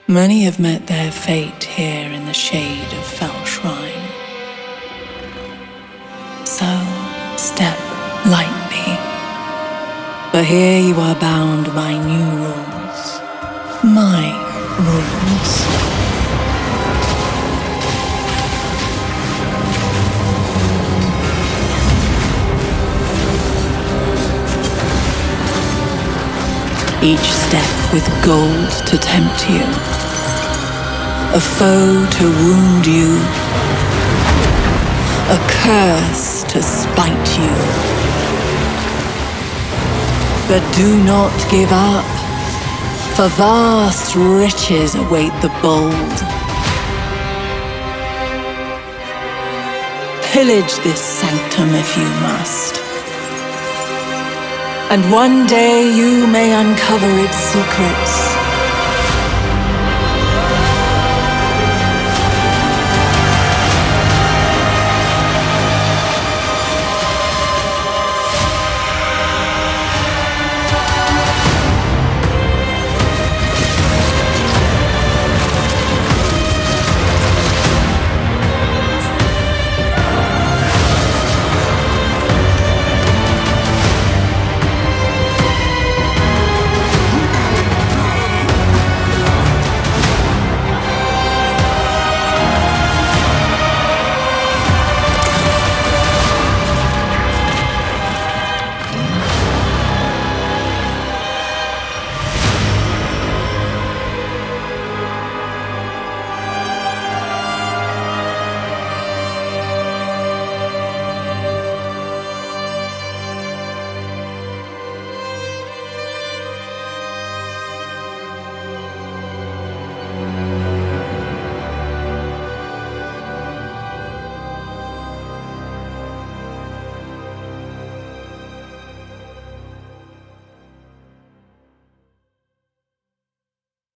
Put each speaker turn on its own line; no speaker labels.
Many have met their fate here in the shade of Fell Shrine. So, step lightly. For here you are bound by new rules. My rules. Each step with gold to tempt you. A foe to wound you. A curse to spite you. But do not give up, for vast riches await the bold. Pillage this sanctum if you must. And one day you may uncover its secrets.